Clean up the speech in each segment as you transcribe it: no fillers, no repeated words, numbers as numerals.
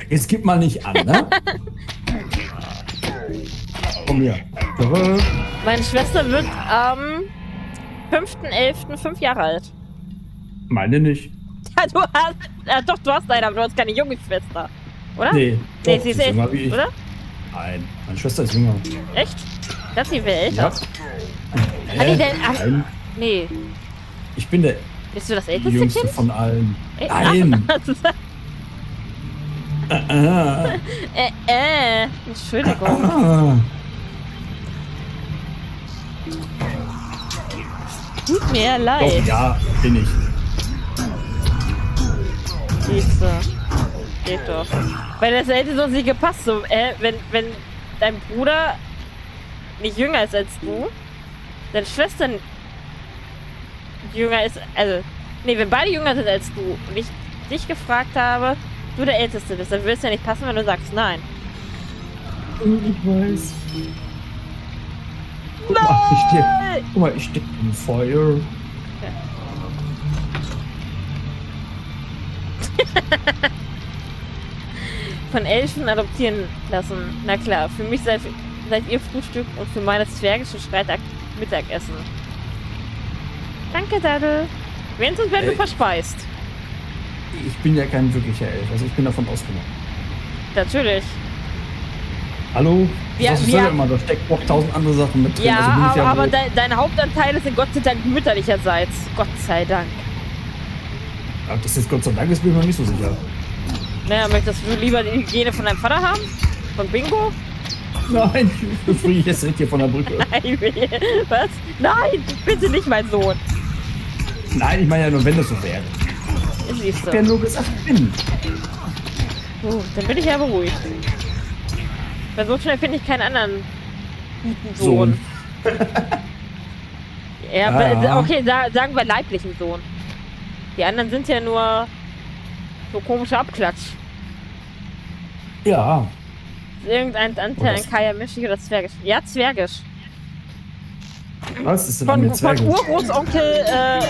Jetzt gib mal nicht an, ne? Komm her. Meine Schwester wird am 5.11. 5 Jahre alt. Meine nicht. Ja, du hast... doch, du hast eine, aber du hast keine junge Schwester. Oder? Nee, Nee, doch, sie ist jünger wie älter, ich. oder? Nein, meine Schwester ist jünger. Echt? Das sie wäre älter. Ja. Hat die denn... Ach, Nein, nee. ich bin der Bist du das älteste jüngste Kind? von allen. Ach, Nein! Entschuldigung. Tut mir leid. Doch, ja, bin ich. Siehste. Geht doch. Weil das hätte sonst nicht gepasst. So, wenn dein Bruder nicht jünger ist als du, deine Schwester jünger ist, also, nee, wenn beide jünger sind als du und ich dich gefragt habe, du der Älteste bist, dann würde es ja nicht passen, wenn du sagst nein. Ich weiß. Guck mal, ich steck im Feuer. Von Elfen adoptieren lassen. Na klar, für mich seid ihr Frühstück und für meine zwergische Streitakt Mittagessen. Danke, Daddel. Wenigstens werden wir verspeist. Ich bin ja kein wirklicher Elf, also ich bin davon ausgenommen. Natürlich. Hallo? Ja, Ich sag immer, da steckt auch 1000 andere Sachen mit drin. Ja, also bin ich aber wohl- deine Hauptanteile sind Gott sei Dank mütterlicherseits. Gott sei Dank. Ja, das ist Gott sei Dank, ist mir noch nicht so sicher. Naja, möchtest du lieber die Hygiene von deinem Vater haben? Von Bingo? Nein, ich befriede jetzt nicht hier von der Brücke. Nein, was? Nein, bitte nicht mein Sohn. Nein, ich meine ja nur, wenn das so wäre. Siehst Ich hab du. ja nur gesagt, bin. Dann bin ich ja beruhigt. Weil so schnell finde ich keinen anderen guten Sohn. Ja. Okay, sagen wir leiblichen Sohn. Die anderen sind ja nur so komische Abklatsch. Ja. Irgendein Anteil an Kaya mischig oder zwergisch. Ja, zwergisch. Was ist denn an mir Von Zwerge? Urgroßonkel,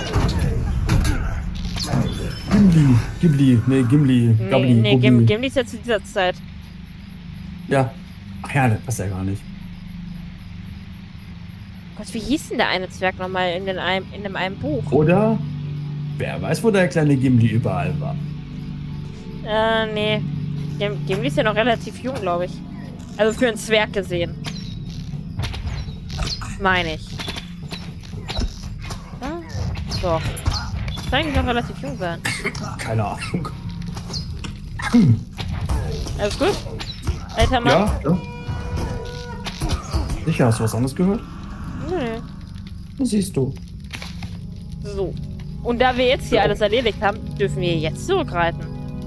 Gimli. Nee, Gimli. Gabli, Gobli. Gimli ist ja zu dieser Zeit. Ja. Ach ja, das passt ja gar nicht. Gott, wie hieß denn der eine Zwerg nochmal in dem einen Buch? Oder? Wer weiß, wo der kleine Gimli überall war. Nee. Gimli ist ja noch relativ jung, glaube ich. Also für einen Zwerg gesehen. Meine ich. Ja? Doch. Muss eigentlich noch relativ jung sein. Keine Ahnung. Alles gut? Alter Mann? Ja. Sicher, hast du was anderes gehört? Nee. Das siehst du. So. Und da wir jetzt hier alles erledigt haben, dürfen wir jetzt zurückreiten.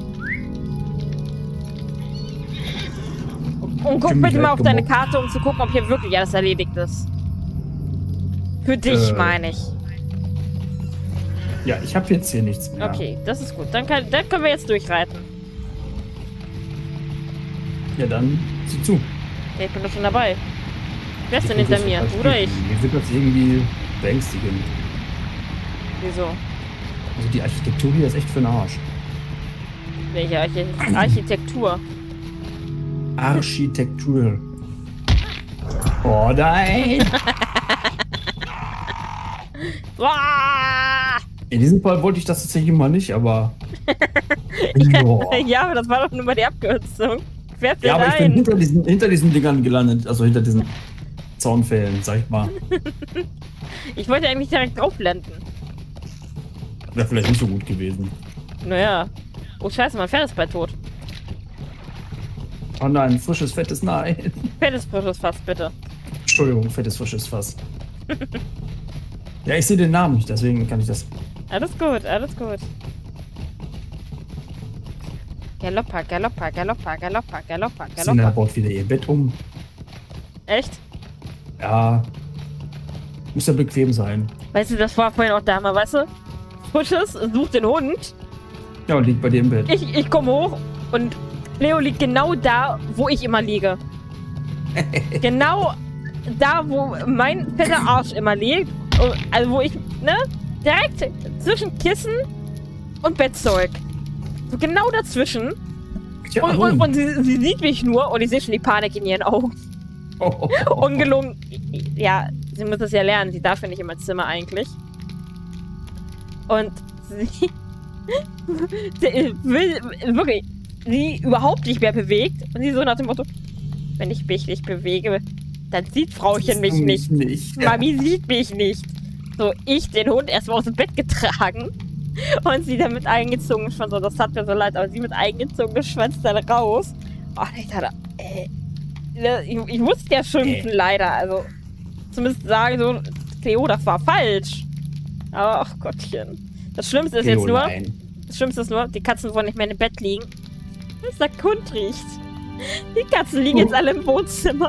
Und guck bitte mal auf deine Karte, um zu gucken, ob hier wirklich alles erledigt ist. Für dich, meine ich. Ja, ich habe jetzt hier nichts mehr. Okay, das ist gut. Dann können wir jetzt durchreiten. Ja, dann sieh zu. Ja, ich bin doch schon dabei. Wer ist denn hinter mir? Du oder ich? Mir wird das irgendwie beängstigend. Wieso? Also die Architektur hier ist echt für den Arsch. Welche Architektur? Architektur. Oh nein! In diesem Fall wollte ich das tatsächlich mal nicht, aber... Ja, aber das war doch nur mal die Abkürzung. Wer Ja, aber ich bin hinter diesen Dingern gelandet, also hinter diesen Zaunpfählen, sag ich mal. Ich wollte eigentlich direkt drauf landen. Wäre vielleicht nicht so gut gewesen. Naja. Oh scheiße, mein Pferd ist bald tot. Oh nein, frisches, fettes Nein. Fettes, frisches Fass, bitte. Entschuldigung, fettes, frisches Fass. Ja, ich sehe den Namen nicht, deswegen kann ich das... Alles gut, alles gut. Galoppa, Galoppa, Galoppa, Galoppa, Galoppa, Sina Galoppa. baut wieder ihr Bett um. Echt? Ja. Muss ja bequem sein. Weißt du, das war vorhin auch da mal, weißt du? Frisches, sucht den Hund. Ja, und liegt bei dir im Bett. Ich komme hoch und Leo liegt genau da, wo ich immer liege. Genau da, wo mein fetter Arsch immer liegt. Also wo ich, ne? Direkt zwischen Kissen und Bettzeug. So genau dazwischen. Tja, und sie sieht mich nur und ich sehe schon die Panik in ihren Augen. Ungelungen. Ja, sie muss es ja lernen. Sie darf ja nicht in mein Zimmer eigentlich. Und sie will wirklich sie überhaupt nicht mehr bewegt. Und sie so nach dem Motto, wenn ich mich nicht bewege, dann sieht Frauchen mich nicht. Mami sieht mich nicht. So, ich den Hund erstmal aus dem Bett getragen und sie dann mit eingezogenem Schwanz, so, das hat mir so leid, aber sie mit eingezogenem Schwanz dann raus. Oh, ich dachte, ich musste ja schimpfen, leider. Also, zumindest sagen so, Cleo, das war falsch. Aber, ach Gottchen. Das Schlimmste ist jetzt nur, die Katzen wollen nicht mehr im Bett liegen. Was der Hund riecht. Die Katzen liegen jetzt alle im Wohnzimmer.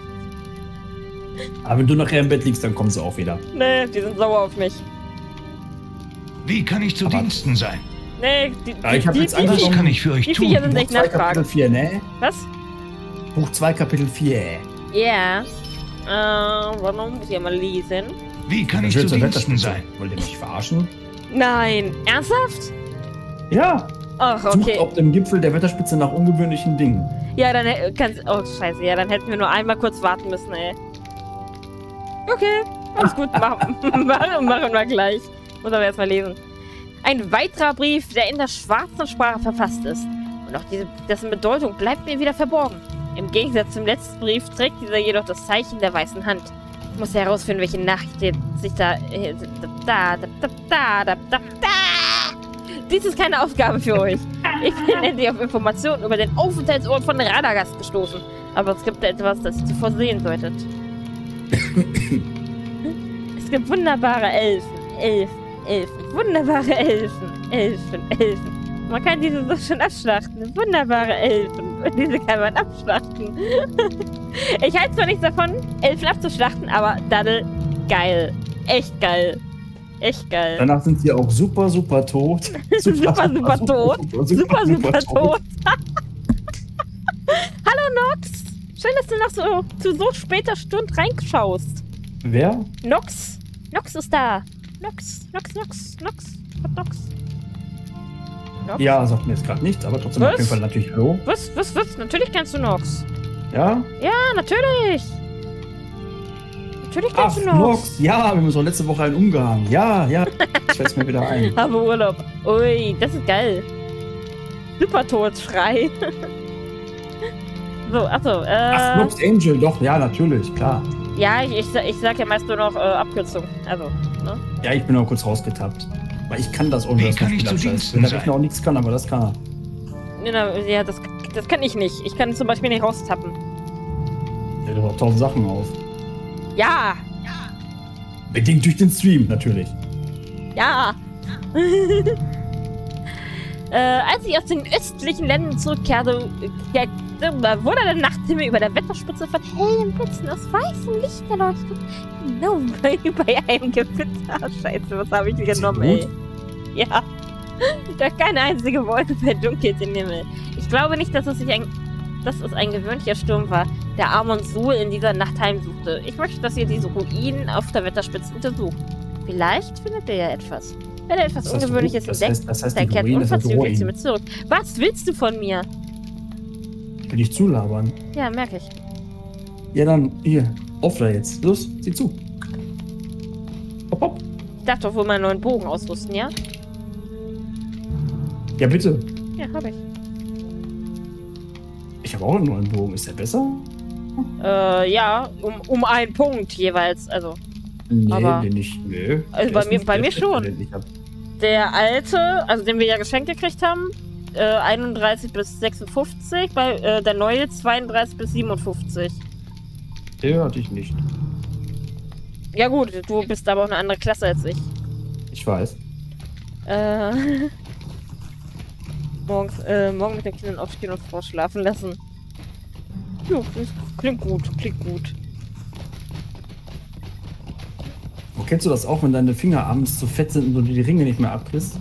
Aber wenn du nachher im Bett liegst, dann kommen sie auch wieder. Nee, die sind sauer auf mich. Wie kann ich zu Diensten sein? Nee, ich habe jetzt einfach was kann ich für euch die tun? Viecher sind echt Buch 2, Kapitel nachfragen. 4, ne? Was? Buch 2, Kapitel 4. Ja. Warum muss ich mal lesen? Wie kann ich zu Diensten sein? Wollt ihr mich verarschen? Nein. Ernsthaft? Ja. Ach, Sucht okay. auf dem Gipfel der Wetterspitze nach ungewöhnlichen Dingen. Ja, dann kannst oh, scheiße. Ja, dann hätten wir nur einmal kurz warten müssen, ey. Okay. Alles gut. Machen wir gleich. Muss aber erstmal lesen. Ein weiterer Brief, der in der schwarzen Sprache verfasst ist. Und auch dessen Bedeutung bleibt mir wieder verborgen. Im Gegensatz zum letzten Brief trägt dieser jedoch das Zeichen der weißen Hand. Ich muss herausfinden, welche Nachricht sich da... Dies ist keine Aufgabe für euch. Ich bin endlich auf Informationen über den Aufenthaltsort von Radagast gestoßen. Aber es gibt etwas, das ihr zuvor sehen solltet. Es gibt wunderbare Elfen. Wunderbare Elfen. Man kann diese so schon abschlachten. Wunderbare Elfen. Diese kann man abschlachten. Ich halte zwar nichts davon, Elfen abzuschlachten, aber Daddel, geil. Echt geil. Echt geil. Danach sind sie auch super tot. Super tot. Hallo Nox. Schön, dass du noch zu so später Stunde reinschaust. Wer? Nox. Nox ist da. Nox. Ja, sagt mir jetzt gerade nichts, aber trotzdem auf jeden Fall natürlich hallo. Was? Natürlich kennst du Nox. Ja? Ja, natürlich. Natürlich kennst du Nox. Nox. Ja, wir haben uns auch letzte Woche einen umgehangen. Ja, ich fällt's mir wieder ein. Habe Urlaub. Ui, das ist geil. Super todfrei. So, achso, Ach, Nox Angel, doch, ja, natürlich, klar. Ja, ich sag ja meist nur noch Abkürzung. Also, ne? Ja, ich bin auch kurz rausgetappt. Weil ich kann das ohne Wie das kann ich zu Diensten Wenn der Rechner auch nichts kann, aber das kann er. Ja, das kann ich nicht. Ich kann zum Beispiel nicht raustappen. Der hat auch 1000 Sachen auf. Ja! Bedingt durch den Stream, natürlich. Ja! Als ich aus den östlichen Ländern zurückkehrte, wurde der Nachthimmel über der Wetterspitze von hellen Blitzen aus weißem Licht erleuchtet. Genau bei einem Gewitter. Scheiße, was habe ich genommen, ey? Ja. Da keine einzige Wolke verdunkelt den Himmel. Ich glaube nicht, dass es ein gewöhnlicher Sturm war, der Amon Sul in dieser Nacht heimsuchte. Ich möchte, dass ihr diese Ruinen auf der Wetterspitze untersucht. Vielleicht findet ihr ja etwas. Wenn ihr etwas Ungewöhnliches entdeckt, dann kehrt unverzüglich zu mir zurück. Was willst du von mir? Ich will dich zulabern. Ja, merke ich. Ja, dann, hier, auf da jetzt. Los, sieh zu. Hopp. Ich darf doch wohl meinen neuen Bogen ausrüsten, ja? Ja, bitte. Ja, hab ich. Ich habe auch einen neuen Bogen. Ist der besser? Ja, um einen Punkt jeweils, also. Nee, aber den nicht. Nee. Also bei mir schon. Der alte, also den wir ja geschenkt gekriegt haben, 31 bis 56, der neue 32 bis 57. Den hatte ich nicht. Ja gut, du bist aber auch eine andere Klasse als ich. Ich weiß. Morgen mit den Kindern aufstehen und vorschlafen lassen. Jo, klingt gut. Wo kennst du das auch, wenn deine Finger abends zu fett sind und du die Ringe nicht mehr abkriegst?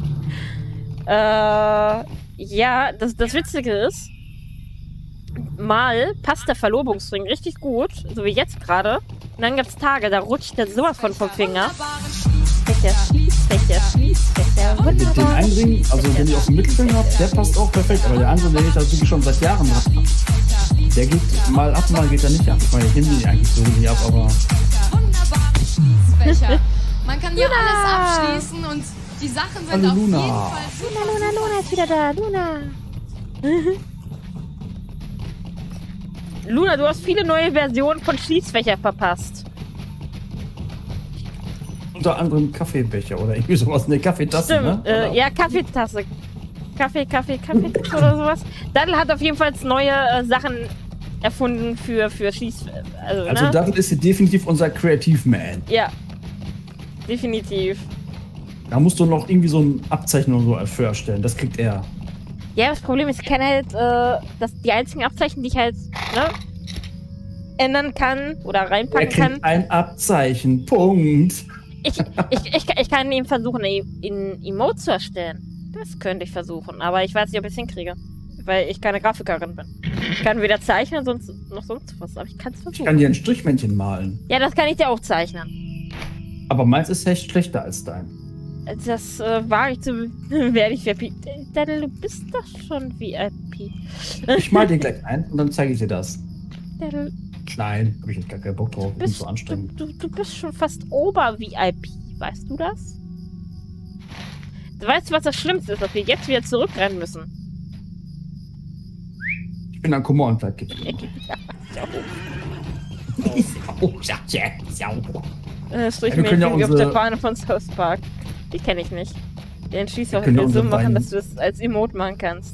Ja, das Witzige ist, mal passt der Verlobungsring richtig gut, so wie jetzt gerade. Und dann gibt's Tage, da rutscht der sowas vom Finger. Schließfächer. Mit den Wunderbar. einen Ring, also den ich auf dem Mittelfinger habe, der passt auch perfekt. Aber der andere, den ich halt wirklich schon seit Jahren habe, der geht mal ab, mal geht er nicht ab. Ich meine, ich nehme den eigentlich so nicht ab, aber... Schließfächer. Man kann hier alles abschließen und die Sachen sind Hallo, auf jeden Luna. Fall super. Luna ist wieder da. Luna. Luna, du hast viele neue Versionen von Schließfächer verpasst. Unter anderem Kaffeebecher oder irgendwie sowas. Ne, Kaffeetasse, Stimmt, ne? ja, Kaffeetasse. Kaffeetasse oder sowas. Daddel hat auf jeden Fall neue Sachen erfunden für Schließfächer. Also ne? Daddel ist hier definitiv unser Creative Man. Ja, definitiv. Da musst du noch irgendwie so ein Abzeichen oder so für erstellen. Das kriegt er. Ja, das Problem ist, ich kann halt, die einzigen Abzeichen, die ich halt, ne, ändern kann oder Er reinpacken kriegt kann. ein Abzeichen. Punkt. Ich kann ihm versuchen, in Emote zu erstellen. Das könnte ich versuchen, aber ich weiß nicht, ob ich es hinkriege. Weil ich keine Grafikerin bin. Ich kann weder zeichnen, sonst was, aber ich kann es Ich versuchen. kann dir ein Strichmännchen malen. Ja, das kann ich dir auch zeichnen. Aber meins ist echt schlechter als dein. Das wage ich zu... werde ich VIP. Daddel, du bist doch schon VIP. Ich mal dir gleich ein und dann zeige ich dir das. Daddel, Nein, habe ich jetzt gar keinen Bock drauf. Ich bin bist, so anstrengend. du bist schon fast Ober-VIP. Weißt du das? Du weißt, was das Schlimmste ist, dass wir jetzt wieder zurückrennen müssen. Ich bin ein Kummer und Leid geblieben. Strich wir mir können ja irgendwie auf unsere- der Fahne von South Park. Die kenne ich nicht. Den Schießfach können ja will so unsere machen, beiden- dass du es als Emote machen kannst.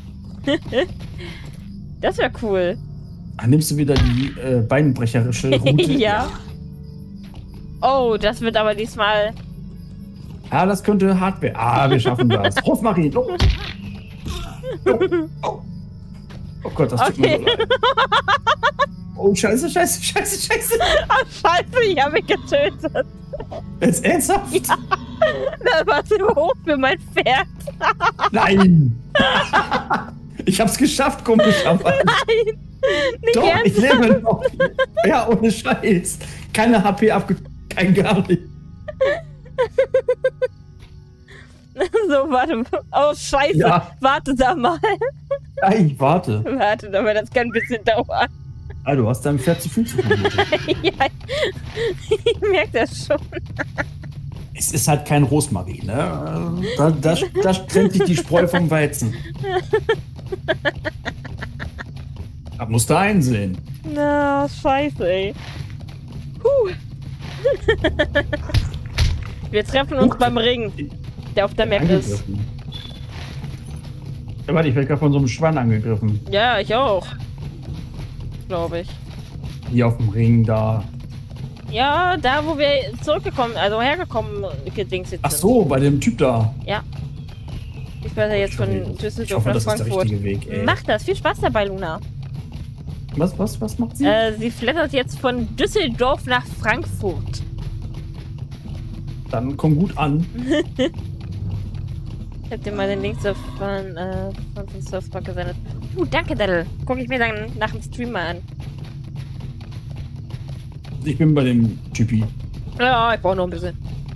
Das wäre cool. Nimmst du wieder die beinbrecherische Route? Ja. Oh, das wird aber diesmal... Ja, das könnte Hardware. Wir schaffen das. Rosmarin, los! Oh. Oh Gott, das tut mir so leid. Oh, scheiße. Oh, scheiße, ich habe mich getötet. Jetzt ernsthaft? Ja. Das war zu hoch für mein Pferd. Nein! Ich hab's geschafft, komischerweise. Nein! Nicht Doch, ich ernsthaft. lebe noch. Ja, ohne Scheiß. Keine HP kein gar nicht. So, warte. Oh, scheiße. Ja. Warte da mal. Nein, warte. Warte da mal, das kann ein bisschen dauern. Ah, du hast deinem Pferd zu viel zu tun. Ja, ich merke das schon. Es ist halt kein Rosmarin, ne? Da trennt sich die Spreu vom Weizen. Das musst du einsehen. Na, scheiße, ey. Wir treffen uns beim Ring, der auf der Map ist. Angegriffen. Ja, warte, ich werde gerade von so einem Schwann angegriffen. Ja, ich auch. Glaube ich. Hier auf dem Ring da. Ja, da wo wir zurückgekommen, also hergekommen gedings jetzt Ach so, bei dem Typ da. Ja. Ich werde jetzt von Ich Düsseldorf hoffe, nach das ist der Frankfurt. richtige Weg, ey. Mach das, viel Spaß dabei, Luna. Was macht sie? Sie flattert jetzt von Düsseldorf nach Frankfurt. Dann komm gut an. Ich hab dir mal den Link von South Park gesendet. Danke, Daddel. Guck ich mir dann nach dem Stream mal an. Ich bin bei dem Typi. Ja, ich brauche noch ein bisschen.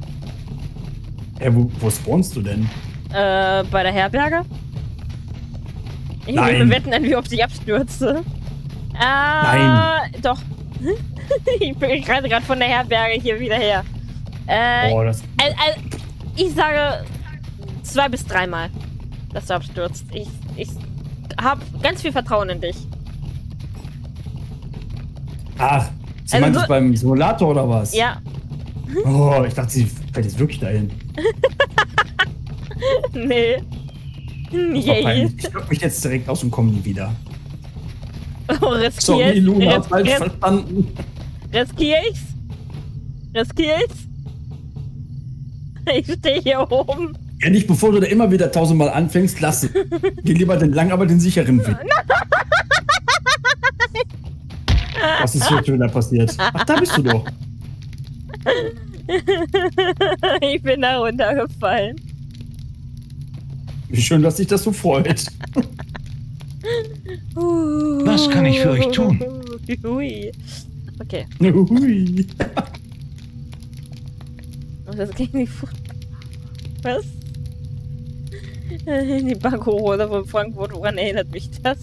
Wo spawnst du denn? Bei der Herberge? Ich Nein. will wetten, wie oft ich abstürze. Nein. Doch. Ich bin gerade von der Herberge hier wieder her. Das. Ich sage 2 bis 3 Mal, dass du abstürzt. Ich habe ganz viel Vertrauen in dich. Ach, sie Also meint so- es beim Simulator oder was? Ja. Oh, ich dachte, sie fällt jetzt wirklich dahin. Nee. Das war Yay. peinlich. Ich lock mich jetzt direkt aus und komme nie wieder. Oh, riskier Sorry, ich's? Luna, falsch verstanden. Riskier ich's? Riskier ich's? Ich stehe hier oben. Ja, nicht bevor du da immer wieder 1000-mal anfängst, lass es. Geh lieber den lang, aber den sicheren Weg. Was ist hier schon wieder passiert? Ach, da bist du doch. Ich bin da runtergefallen. Wie schön, dass dich das so freut. Was kann ich für euch tun? Hui. Okay. Hui. Und das gegen die Was? Die Bankohose von Frankfurt, woran erinnert mich das?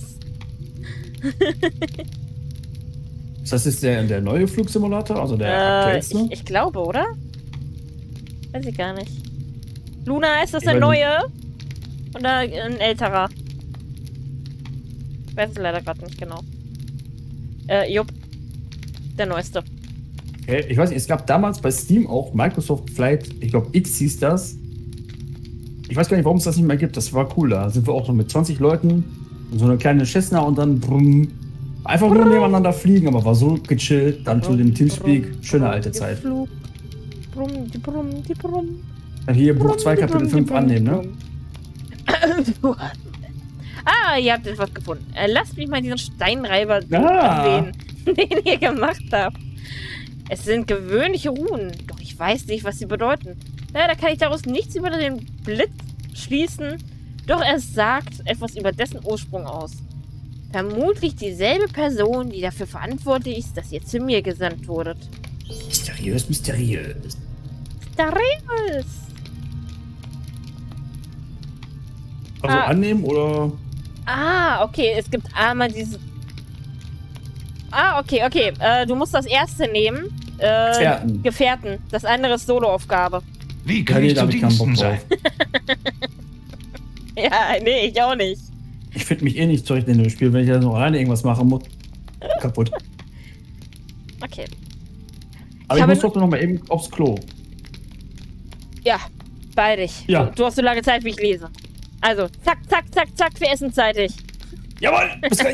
Ist das jetzt der neue Flugsimulator? Also der aktuellste? Ich glaube, oder? Weiß ich gar nicht. Luna, ist das der meine- neue? Oder ein älterer? Ich weiß es leider gerade nicht genau. Jupp. Der neueste. Okay, ich weiß nicht, es gab damals bei Steam auch Microsoft Flight, ich glaube X hieß das. Ich weiß gar nicht, warum es das nicht mehr gibt. Das war cool. Da sind wir auch so mit 20 Leuten und so eine kleine Cessna und dann brumm, einfach nur nebeneinander fliegen, aber war so gechillt. Dann zu dem Teamspeak. Schöne alte Zeit. Brumm, die Brumm, die Brumm. Hier Buch 2, Kapitel 5 annehmen, ne? Ah, ihr habt etwas gefunden. Lasst mich mal diesen Steinreiber Ah. sehen, den ihr gemacht habt. Es sind gewöhnliche Runen, doch ich weiß nicht, was sie bedeuten. Leider kann ich daraus nichts über den Blitz schließen, doch er sagt etwas über dessen Ursprung aus. Vermutlich dieselbe Person, die dafür verantwortlich ist, dass ihr zu mir gesandt wurdet. Mysteriös, mysteriös. Darius! Also Ah. annehmen oder. Ah, okay, es gibt einmal diese... Ah, okay, okay. Du musst das erste nehmen. Gefährten. Gefährten. Das andere ist Soloaufgabe. Wie kann ich da zu hab ich keinen Bock Diensten sein? drauf. Ja, nee, ich auch nicht. Ich finde mich eh nicht zurecht in dem Spiel, wenn ich da noch alleine irgendwas machen muss. Kaputt. Okay. Aber ich muss doch noch mal eben aufs Klo. Ja, bei dich. Ja. Du hast so lange Zeit, wie ich lese. Also, zack, zack, zack, zack, wir essen zeitig. Jawohl, bis gleich.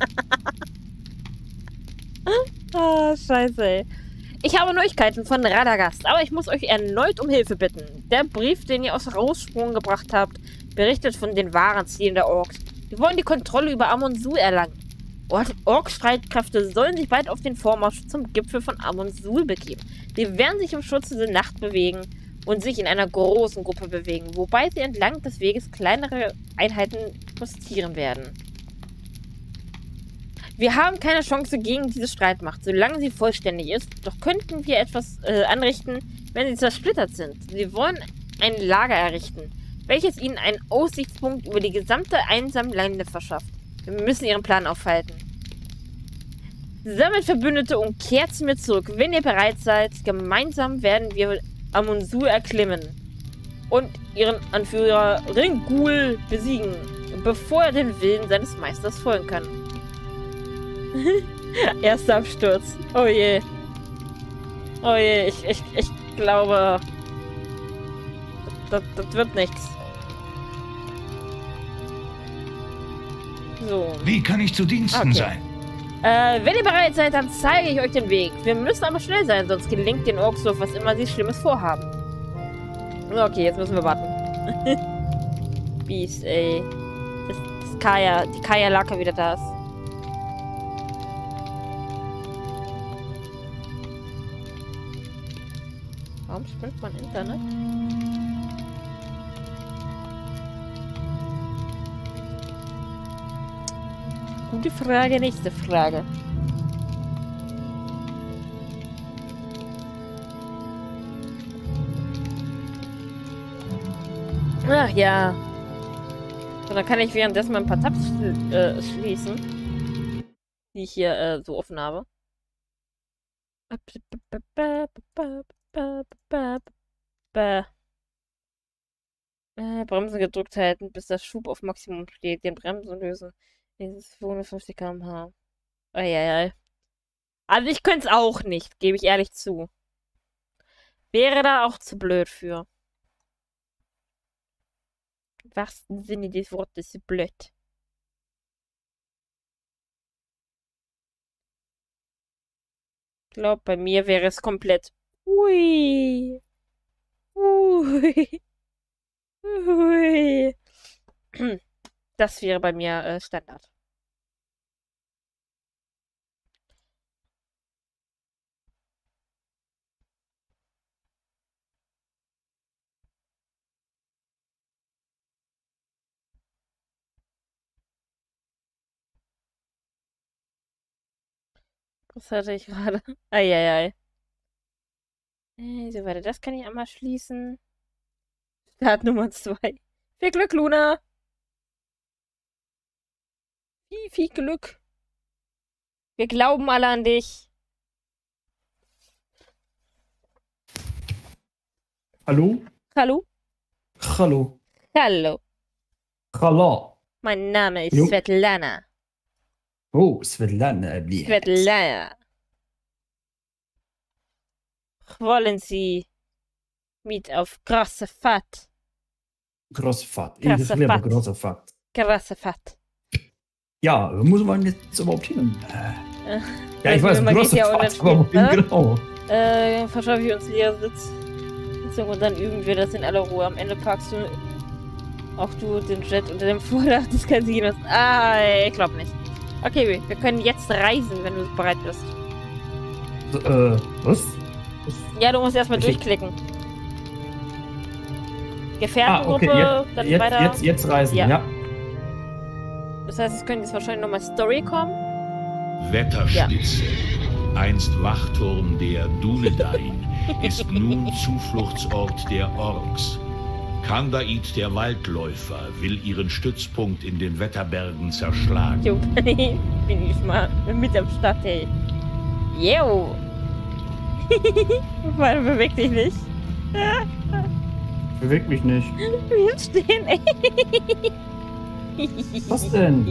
Ah, scheiße, ey. Ich habe Neuigkeiten von Radagast, aber ich muss euch erneut um Hilfe bitten. Der Brief, den ihr aus Raussprung gebracht habt, berichtet von den wahren Zielen der Orks. Wir wollen die Kontrolle über Amon-Sul erlangen. Ork-Streitkräfte sollen sich bald auf den Vormarsch zum Gipfel von Amon-Sul begeben. Sie werden sich im Schutze der Nacht bewegen und sich in einer großen Gruppe bewegen, wobei sie entlang des Weges kleinere Einheiten postieren werden. Wir haben keine Chance gegen diese Streitmacht, solange sie vollständig ist, doch könnten wir etwas anrichten, wenn sie zersplittert sind. Sie wollen ein Lager errichten, welches ihnen einen Aussichtspunkt über die gesamte einsame Lande verschafft. Wir müssen ihren Plan aufhalten. Sammelt Verbündete und kehrt zu mir zurück, wenn ihr bereit seid. Gemeinsam werden wir Amon-Sul erklimmen und ihren Anführer Ringul besiegen, bevor er den Willen seines Meisters folgen kann. Erster Absturz. Oh je. Oh je, ich glaube, das wird nichts. So. Wie kann ich zu Diensten Okay. sein? Wenn ihr bereit seid, dann zeige ich euch den Weg. Wir müssen aber schnell sein, sonst gelingt den Orks so, was immer sie Schlimmes vorhaben. Okay, jetzt müssen wir warten. Bies, ey. Die Kaya-Laka wieder da ist. Warum spinnt mein Internet? Gute Frage, nächste Frage. Ach ja. So, dann kann ich währenddessen mal ein paar Tabs schließen, die ich hier so offen habe. Bremsen gedrückt halten, bis der Schub auf Maximum steht. Den Bremsen lösen. Dieses 250 km/h. Eieiei. Also ich könnte es auch nicht, gebe ich ehrlich zu. Wäre da auch zu blöd für. Im wahrsten Sinne des Wortes blöd. Ich glaube, bei mir wäre es komplett. Ui. Ui. Ui. Das wäre bei mir Standard. Was hatte ich gerade? Eieiei. So, warte, das kann ich einmal schließen. Start Nummer 2. Viel Glück, Luna! Viel Glück. Wir glauben alle an dich. Hallo? Hallo? Hallo. Hallo. Hallo. Mein Name ist Jo. Svetlana. Oh, Svetlana. Svetlana. Wollen Sie mit auf große Fahrt? Große Fahrt. Ich Große liebe Fahrt. große Fahrt. Große Fahrt. Ja, wo muss man jetzt überhaupt hin? Ja, ich weiß, man geht große ja Fahrt, unten, aber wohin ne? genau? Verschaffe ich uns Lehrsitz. Und dann üben wir das in aller Ruhe. Am Ende parkst du auch du den Jet unter dem Vordach des Casinos. Ich glaube nicht. Okay, wir können jetzt reisen, wenn du bereit bist. Was? Ja, du musst erstmal Ich- durchklicken. Gefährdengruppe, dann weiter. Jetzt reisen, Ja. ja. Das heißt, es könnte jetzt wahrscheinlich nochmal Story kommen. Wetterspitze, einst Wachturm der Dunedain, ist nun Zufluchtsort der Orks. Kandait der Waldläufer will ihren Stützpunkt in den Wetterbergen zerschlagen. Jo, bin ich mal mit am Start, ey. Yo! Warte, beweg dich nicht. Bewegt mich nicht. Wir stehen, ey. Was denn?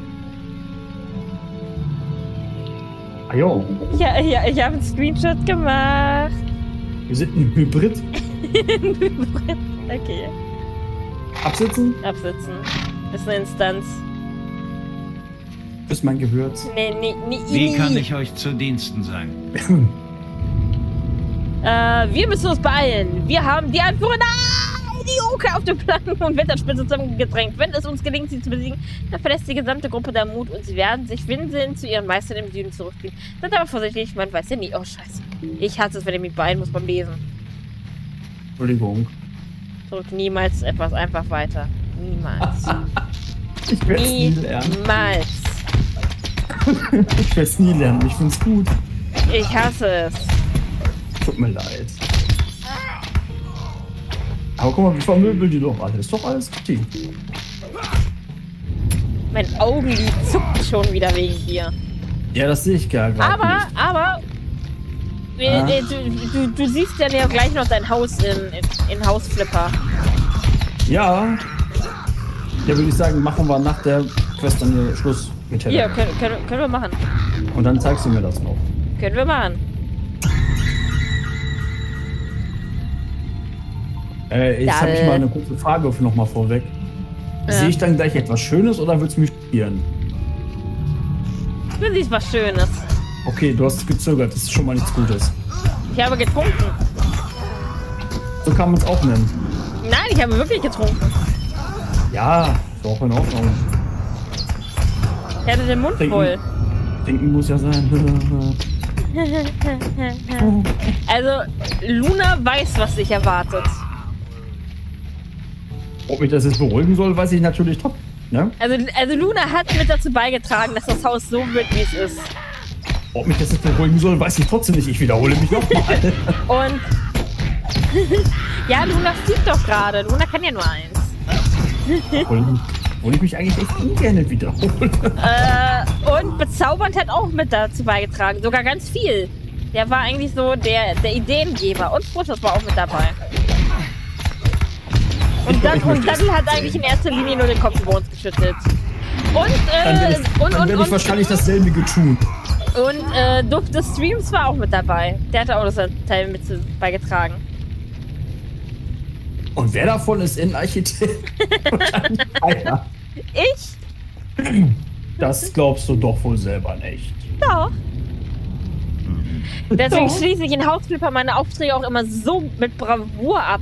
Ah jo, Ja, ich habe einen Screenshot gemacht. wir sind ein Hybrid. Okay, Absitzen, absitzen. Ist eine Instanz. ist mein Gewürz. Nee. Wie kann ich euch zu Diensten sein? Wir müssen uns beeilen. Wir haben die Anführer die Oker auf dem Plan und Wetterspitze zusammengedrängt. Wenn es uns gelingt, sie zu besiegen, dann verlässt die gesamte Gruppe der Mut und sie werden sich winselnd zu ihren Meistern im Süden zurückziehen. Seid aber vorsichtig, man weiß ja nie. Oh, scheiße. Ich hasse es, wenn ich mich beeilen muss beim Lesen. Entschuldigung. Drück niemals etwas einfach weiter. Niemals. Ich werde es nie lernen. Niemals. Ich werde es nie lernen. Ich find's gut. Ich hasse es. Tut mir leid. Aber guck mal, wie vermöbeln die doch alle. Ist doch alles richtig. Mein Augenlid zuckt schon wieder wegen dir. Ja, das sehe ich gar nicht. Aber du siehst dann ja gleich noch dein Haus in Hausflipper. Ja. Ja, würde ich sagen, machen wir nach der Quest dann hier Schluss mit Heather. Ja, können wir machen. Und dann zeigst du mir das noch. Können wir machen. Jetzt habe ich mal eine kurze Frage nochmal vorweg. Ja. Sehe ich dann gleich etwas Schönes oder willst du mich spielen? Du siehst was Schönes. Okay, du hast gezögert, das ist schon mal nichts Gutes. Ich habe getrunken. So kann man es auch nennen. Nein, ich habe wirklich getrunken. Ja, ist auch in Ordnung. Ich hatte den Mund voll. Denken muss ja sein. Also, Luna weiß, was sich erwartet. Ob mich das jetzt beruhigen soll, weiß ich natürlich top. Ne? Also Luna hat mit dazu beigetragen, dass das Haus so wird, wie es ist. Ob mich das jetzt beruhigen soll, weiß ich trotzdem nicht. Ich wiederhole mich nochmal. Und ja, Luna fliegt doch gerade. Luna kann ja nur eins. Obwohl ich mich eigentlich echt ungern wiederhole. Und bezaubernd hat auch mit dazu beigetragen. Sogar ganz viel. Der war eigentlich so der Ideengeber. Und Frutas war auch mit dabei. Und Dudley hat eigentlich in erster Linie nur den Kopf über uns geschüttelt. Dann werde ich wahrscheinlich dasselbe tun. Und Duft des Streams war auch mit dabei. Der hatte auch das Teil mit beigetragen. Und wer davon ist Innenarchitekt? Wahrscheinlich keiner. Ich? Das glaubst du doch wohl selber nicht. Doch. Deswegen Doch. schließe ich in Hausflipper meine Aufträge auch immer so mit Bravour ab.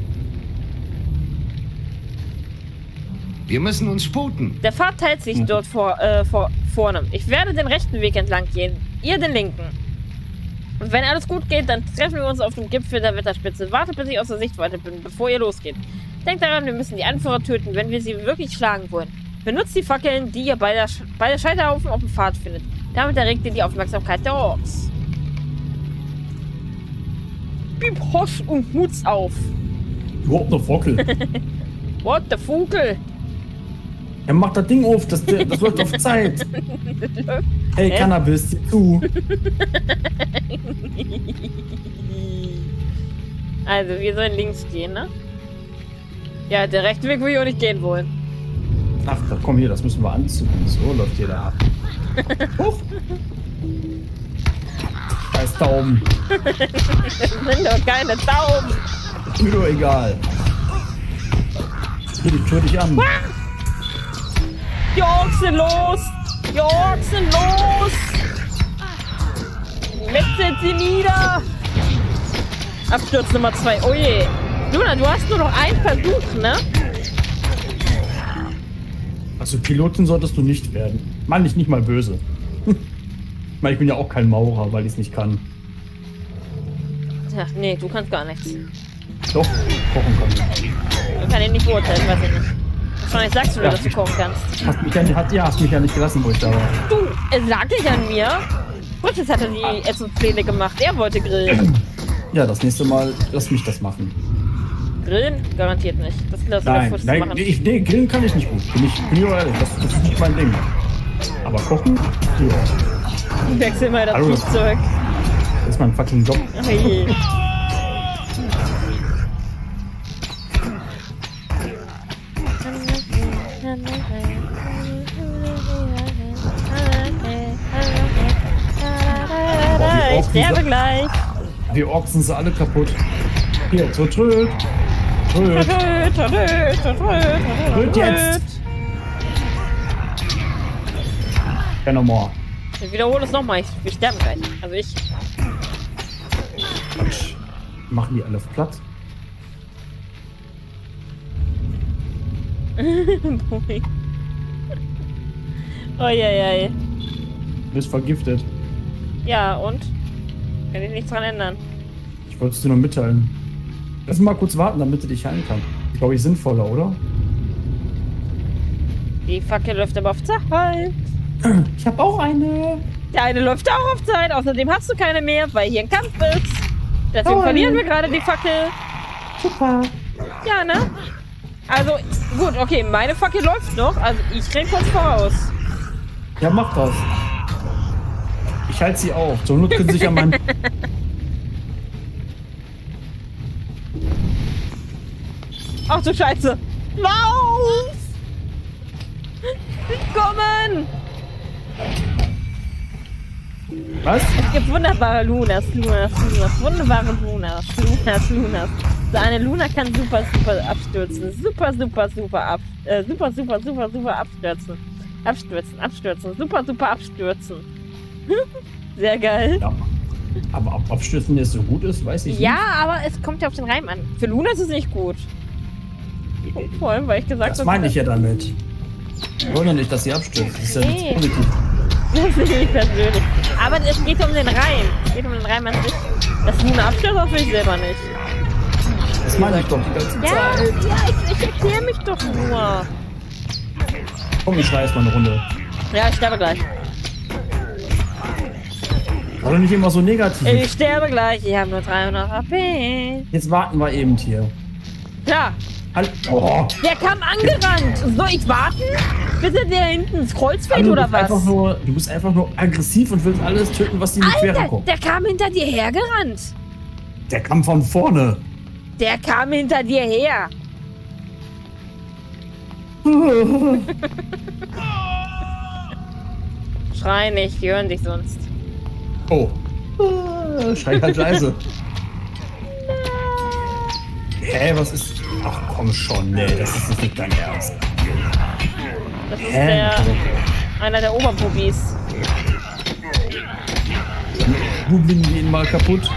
Wir müssen uns sputen. Der Pfad teilt sich dort vorne. Ich werde den rechten Weg entlang gehen, ihr den linken. Und wenn alles gut geht, dann treffen wir uns auf dem Gipfel der Wetterspitze. Wartet, bis ich aus der Sichtweite bin, bevor ihr losgeht. Denkt daran, wir müssen die Anführer töten, wenn wir sie wirklich schlagen wollen. Benutzt die Fackeln, die ihr bei der Scheiterhaufen auf dem Pfad findet. Damit erregt ihr die Aufmerksamkeit der Orks. Bip, Hosch und Mutz auf. Überhaupt noch Fockel. What the Vogel? Er macht das Ding auf, das läuft auf Zeit. Hey, Cannabis, sieh zu. Also, wir sollen links gehen, ne? Ja, der rechte Weg will ich auch nicht gehen wollen. Ach, komm hier, das müssen wir anziehen. So läuft hier da ab. Huch. Scheiß Daumen. Das sind doch keine Daumen. Ist mir doch egal. Tür dich an. Die Ochsen los! Die Ochsen los! Metzelt sie nieder! Absturz Nummer 2. Oh je. Luna, du hast nur noch einen Versuch, ne? Also Pilotin solltest du nicht werden. Mann, ich nicht mal böse. Ich bin ja auch kein Maurer, weil ich es nicht kann. Ach nee, du kannst gar nichts. Doch, kochen kann ich. Ich kann ihn nicht beurteilen, weiß ich nicht. Wahrscheinlich sagst du mir, dass du kochen kannst. Hast mich ja nicht gelassen, wo ich da war. Du, es lag nicht an mir. Fritz hatte die Essenspläne gemacht. Er wollte grillen. Ja, das nächste Mal lass mich das machen. Grillen? Garantiert nicht. Das lass der Nein, Fritz nein, machen. nee, grillen kann ich nicht gut. Bin ich ehrlich, das ist nicht mein Ding. Aber kochen? Ja. Ich wechsel mal das Hallo. Flugzeug. Das ist mein fucking Job. Oh je. Ich sterbe gleich. Die Ochsen sind alle kaputt. Hier, so tröd. Tröd. Tröd jetzt. Ja, nochmal. Ich wiederhole es nochmal. Wir sterben gleich. Also ich. Machen die alle platt? Uiuiui. Du bist vergiftet. Ja, und? Kann ich nichts dran ändern. Ich wollte es dir nur mitteilen. Lass mal kurz warten, damit du dich heilen kannst. Ich glaube, ich sinnvoller, oder? Die Fackel läuft aber auf Zeit. Ich habe auch eine. Der eine läuft auch auf Zeit. Außerdem hast du keine mehr, weil hier ein Kampf ist. Deswegen verlieren wir gerade die Fackel. Super. Ja, ne? Also, gut, okay, meine Fackel läuft noch. Also, ich renn kurz voraus. Ja, mach das. Ich halte sie auf. Zur Not können sie sich an meinen... Ach du Scheiße. Lauf! Sie kommen! Was? Es gibt wunderbare Lunas. Wunderbare Lunas. So eine Luna kann super abstürzen. Super abstürzen. Abstürzen. Super abstürzen. Sehr geil. Ja. Aber abstürzen, der so gut ist, weiß ich nicht. Ja, aber es kommt ja auf den Reim an. Für Luna ist es nicht gut. Vor allem, weil ich gesagt habe... Das meine ich ja damit. Ich wollte nicht, dass sie abstürzt. Das ist ja nichts Positives. Das sehe ich persönlich. Aber es geht um den Reim. Es geht um den Reim an sich. Dass Luna abstürzt, das will ich selber nicht. Das meine ich doch die ganze Zeit. Ich erkläre mich doch nur. Komm, ich schreie mal eine Runde. Ja, ich sterbe gleich. War doch nicht immer so negativ. Ich sterbe gleich. Ich habe nur 300 HP. Jetzt warten wir eben hier. Ja. Oh. Der kam angerannt. Soll ich warten, bis er der hinten ins Kreuz fällt Also, oder was? Du bist einfach nur aggressiv und willst alles töten, was dir in die Quere kommt. Der kam hinter dir hergerannt. Der kam von vorne. Der kam hinter dir her. Schrei nicht, die hören dich sonst. Oh. Schrei halt leise. Hä, was ist... Ach komm schon, nee, das ist nicht dein Ernst. Das ist einer der Oberprobis. Bublin gehen mal kaputt.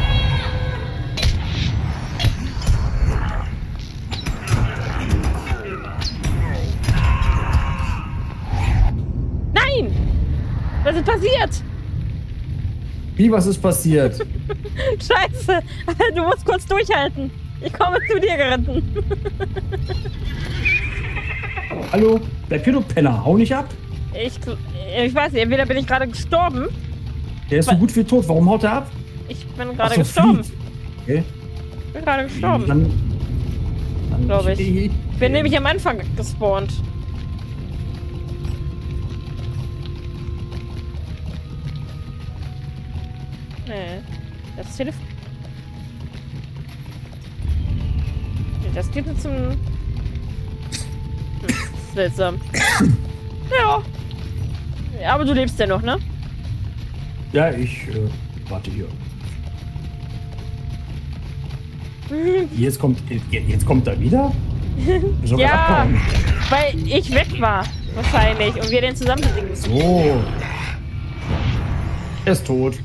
Nein! Was ist passiert? Wie, was ist passiert? Scheiße! Du musst kurz durchhalten. Ich komme zu dir geritten. Hallo? Bleib hier, du Penner. Hau nicht ab. Ich weiß nicht, entweder bin ich gerade gestorben. Der ist so gut wie tot. Warum haut er ab? Ich bin gerade Ach so, gestorben. flieht. Okay. Ich bin gerade gestorben. Dann Glaube ich. Ich bin nämlich am Anfang gespawnt. Nee. Das Telefon. Nee, das geht jetzt zum. Seltsam. Ja. Ja. Aber du lebst ja noch, ne? Ja, ich warte hier. Jetzt kommt er wieder? So Ja, weil ich weg war. Wahrscheinlich. Und wir den zusammen besiegen müssen. So. Er ist tot.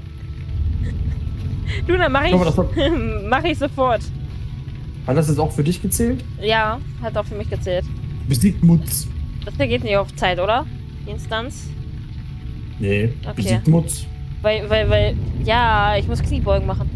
Du, dann mach ich, Aber das hat, mach ich sofort. hat das jetzt auch für dich gezählt? Ja, hat auch für mich gezählt. Besiegt Mutz. Das hier geht nicht auf Zeit, oder? Die Instanz? Nee, Okay. besiegt Mutz. Weil, ja, ich muss Kniebeugen machen.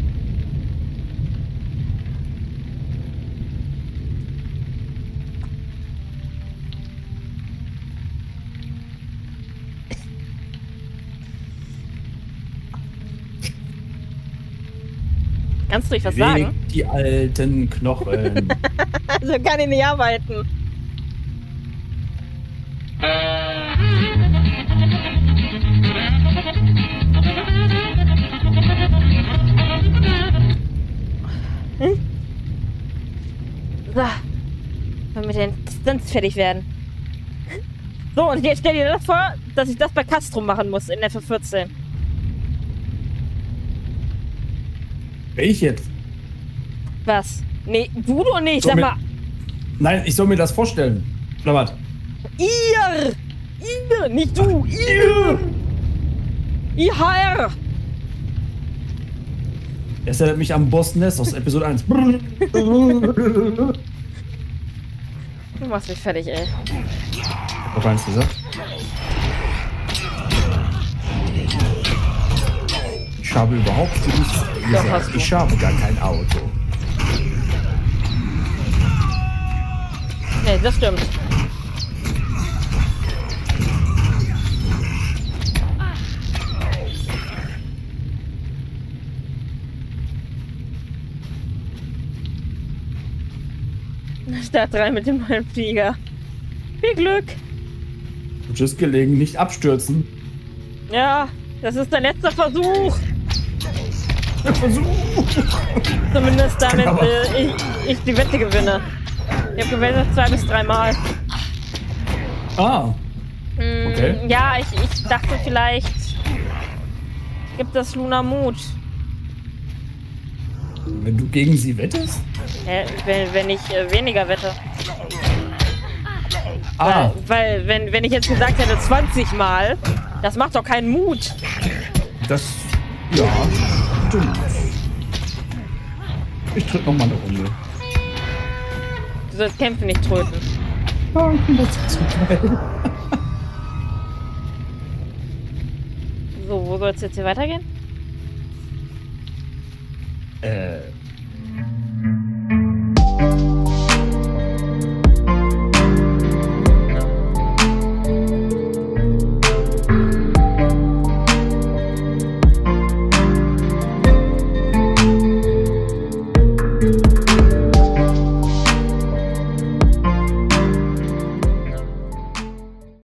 Kannst du nicht was sagen? Bewegt die alten Knochen. Also kann ich nicht arbeiten. So. Wenn wir den Distanz fertig werden. So, und jetzt stell dir das vor, dass ich das bei Castro machen muss in FF14. Ich jetzt? Was? Nee, du doch nicht, So sag mit- mal. Nein, ich soll mir das vorstellen. Oder was? Ihr! Nicht du! Ihr! IHR! Das erinnert mich am Boss Ness aus Episode 1. Du machst mich fertig, ey. Hab eins gesagt. Ich habe überhaupt nichts Doch, hast gesagt. du. Ich habe gar kein Auto. Nee, das stimmt. Start 3 mit dem neuen Flieger. Viel Glück! Tschüss gelegen, nicht abstürzen. Ja, das ist der letzte Versuch. Versuch. Zumindest damit Aber- ich die Wette gewinne. Ich habe gewettet 2 bis 3 Mal. Ah, Okay. Ja, ich dachte vielleicht gibt es Luna Mut. wenn du gegen sie wettest? Wenn ich weniger wette. Ah, Weil wenn ich jetzt gesagt hätte 20 Mal, das macht doch keinen Mut. das... Ja, stimmt. Ich drück noch mal eine Runde. Du sollst Kämpfe nicht tröten. Ah, das ist so geil. So, wo soll es jetzt hier weitergehen?